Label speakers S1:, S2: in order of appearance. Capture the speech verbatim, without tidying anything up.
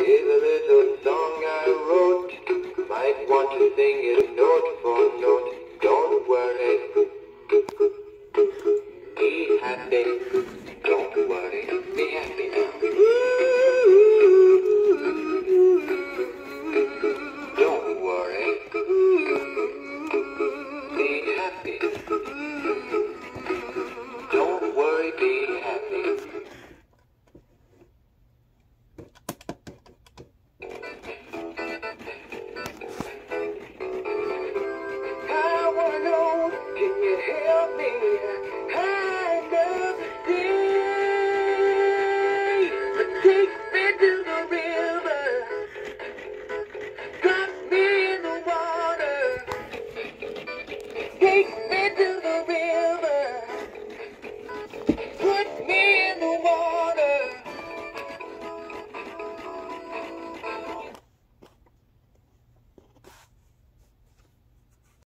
S1: Here's a little song I wrote. Might want to sing it note for note. Don't worry. Be happy. Don't worry.